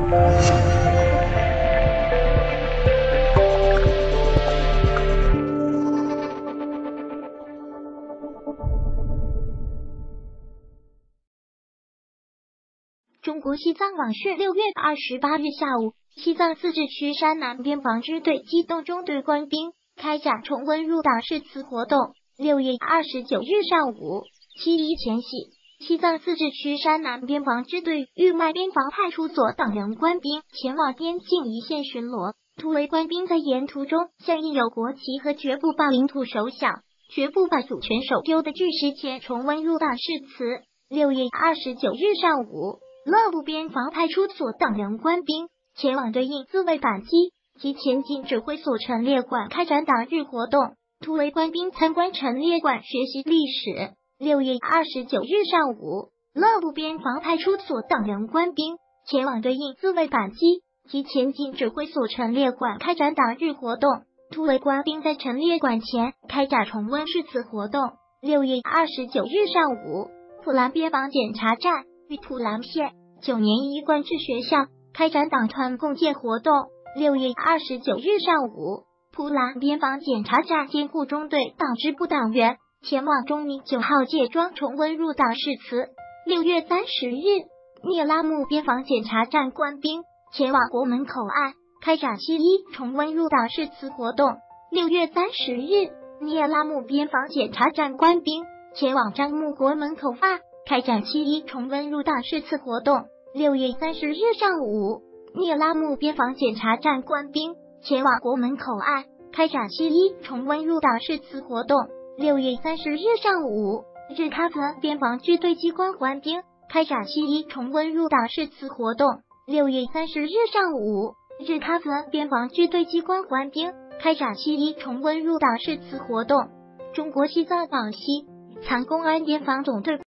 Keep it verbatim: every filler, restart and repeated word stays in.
中国西藏网讯，六月二十八日下午，西藏自治区山南边防支队机动中队官兵开展重温入党誓词活动。六月二十九日上午七一前夕，西藏自治区山南边防支队玉麦边防派出所党人官兵前往边境一线巡逻，突围官兵在沿途中向印有国旗和绝不把领土收小、绝不把主权手丢的句式前重温入党誓词。六月二十九日上午，乐部边防派出所党人官兵前往对应自卫反击及前进指挥所陈列馆开展党日活动，突围官兵参观陈列馆学习历史。六月二十九日上午，乐部边防派出所党人官兵前往对应自卫反击及前进指挥所陈列馆开展党日活动，突围官兵在陈列馆前开展重温誓词活动。六月二十九日上午，普兰边防检查站与普兰县九年一贯制学校开展党团共建活动。六月二十九日上午，普兰边防检查站监护中队党支部党员前往中明九号界庄重温入党誓词。六月三十日，聂拉木边防检查站官兵前往国门口岸开展七一重温入党誓词活动。六月三十日，聂拉木边防检查站官兵前往樟木国门口岸开展七一重温入党誓词活动。六月三十日上午，聂拉木边防检查站官兵前往国门口岸开展七一重温入党誓词活动。六月三十日上午，日喀则边防支队机关官兵开展七一重温入党誓词活动。六月三十日上午，日喀则边防支队机关官兵开展七一重温入党誓词活动。中国西藏往西藏公安边防总队